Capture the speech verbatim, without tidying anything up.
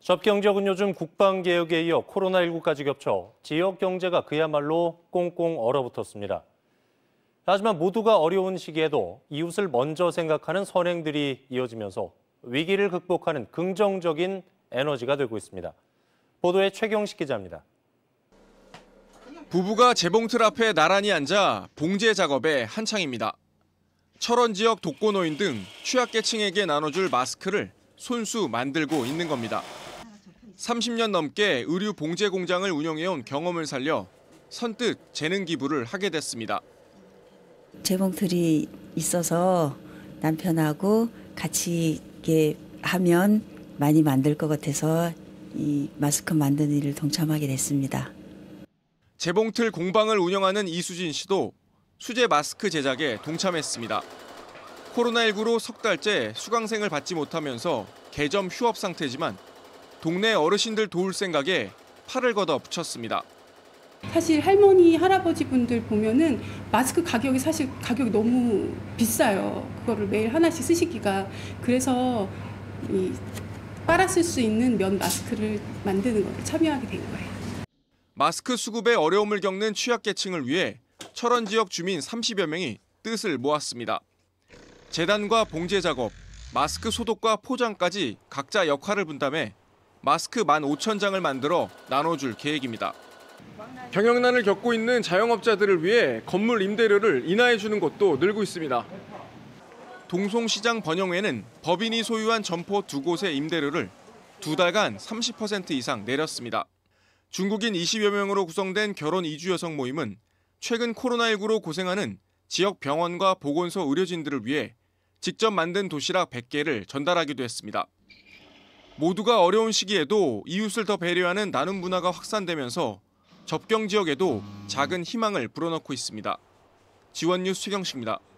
접경지역은 요즘 국방개혁에 이어 코로나십구까지 겹쳐 지역 경제가 그야말로 꽁꽁 얼어붙었습니다. 하지만 모두가 어려운 시기에도 이웃을 먼저 생각하는 선행들이 이어지면서 위기를 극복하는 긍정적인 에너지가 되고 있습니다. 보도에 최경식 기자입니다. 부부가 재봉틀 앞에 나란히 앉아 봉제 작업에 한창입니다. 철원 지역 독거노인 등 취약계층에게 나눠줄 마스크를 손수 만들고 있는 겁니다. 삼십 년 넘게 의류 봉제 공장을 운영해온 경험을 살려 선뜻 재능 기부를 하게 됐습니다. 재봉틀이 있어서 남편하고 같이 이렇게 하면 많이 만들 것 같아서 이 마스크 만드는 일을 동참하게 됐습니다. 재봉틀 공방을 운영하는 이수진 씨도 수제 마스크 제작에 동참했습니다. 코로나십구로 석 달째 수강생을 받지 못하면서 개점 휴업 상태지만 동네 어르신들 도울 생각에 팔을 걷어 붙였습니다. 사실 할머니, 할아버지 분들 보면은 마스크 가격이 사실 가격이 너무 비싸요. 그거를 매일 하나씩 쓰시기가. 그래서 이 빨아 쓸 수 있는 면 마스크를 만드는 것에 참여하게 된 거예요. 마스크 수급에 어려움을 겪는 취약계층을 위해 철원 지역 주민 삼십여 명이 뜻을 모았습니다. 재단과 봉제 작업, 마스크 소독과 포장까지 각자 역할을 분담해 마스크 만 오천 장을 만들어 나눠줄 계획입니다. 경영난을 겪고 있는 자영업자들을 위해 건물 임대료를 인하해주는 곳도 늘고 있습니다. 동송시장 번영회는 법인이 소유한 점포 두 곳의 임대료를 두 달간 삼십 퍼센트 이상 내렸습니다. 중국인 이십여 명으로 구성된 결혼 이주 여성 모임은 최근 코로나십구로 고생하는 지역 병원과 보건소 의료진들을 위해 직접 만든 도시락 백 개를 전달하기도 했습니다. 모두가 어려운 시기에도 이웃을 더 배려하는 나눔 문화가 확산되면서 접경 지역에도 작은 희망을 불어넣고 있습니다. 지원 뉴스 최경식입니다.